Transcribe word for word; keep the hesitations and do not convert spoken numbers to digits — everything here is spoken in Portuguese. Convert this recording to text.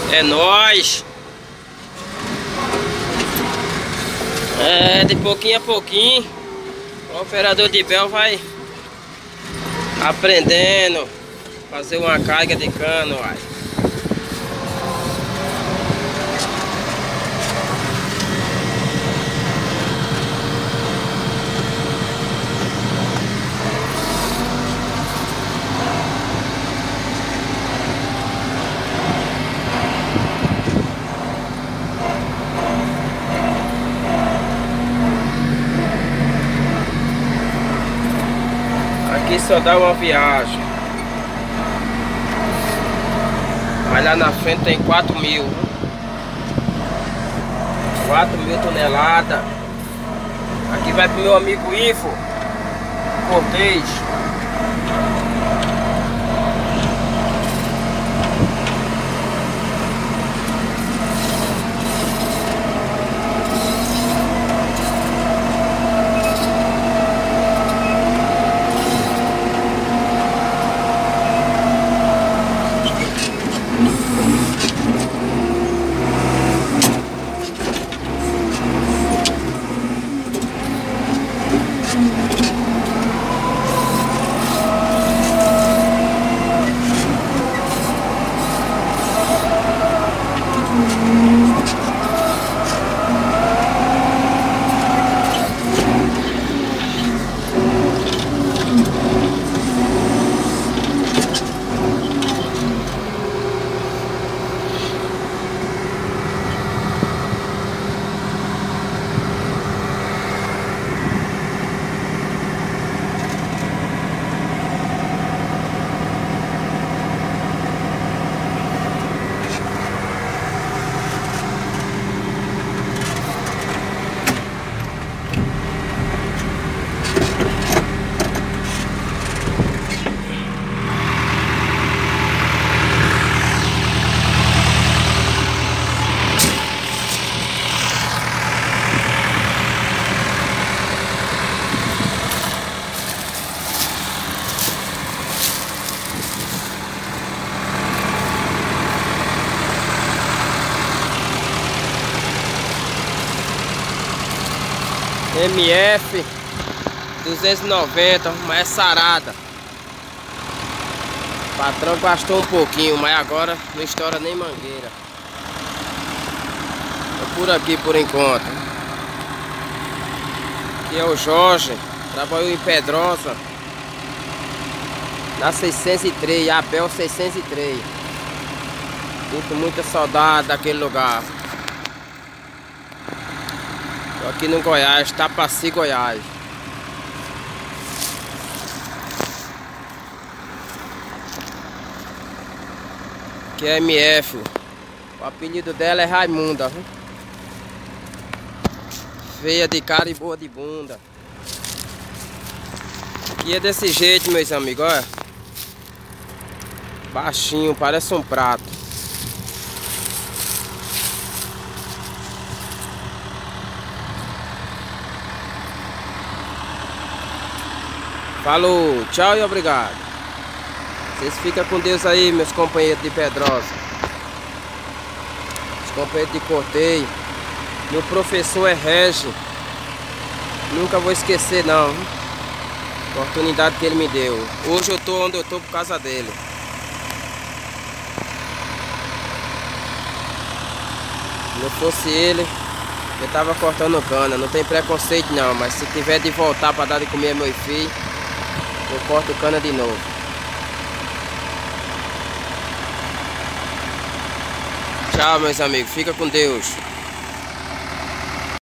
É nóis! É, de pouquinho a pouquinho o operador de bel vai aprendendo a fazer uma carga de cano, uai. Aqui só dá uma viagem, mas lá na frente tem quatro mil quatro mil toneladas. Aqui vai pro meu amigo Ivo Cortez. M F duzentos e noventa, mas é sarada. O patrão gastou um pouquinho, mas agora não estoura nem mangueira. Tô por aqui por enquanto. Aqui é o Jorge, trabalhou em Pedrosa na seiscentos e três, Abel seiscentos e três. Sinto muita saudade daquele lugar. Tô aqui no Goiás, Tapaci, Goiás. Aqui é M F. O apelido dela é Raimunda, viu? Feia de cara e boa de bunda. Aqui é desse jeito, meus amigos, olha. Baixinho, parece um prato. Falou, tchau e obrigado. Vocês ficam com Deus aí, meus companheiros de Pedrosa. Os companheiros de Cortez. Meu professor é Regi. Nunca vou esquecer não. A oportunidade que ele me deu. Hoje eu tô onde eu tô por causa dele. Se não fosse ele, eu tava cortando cana. Não tem preconceito não, mas se tiver de voltar para dar de comer a meu filho, eu corto cana de novo. Tchau, meus amigos. Fica com Deus.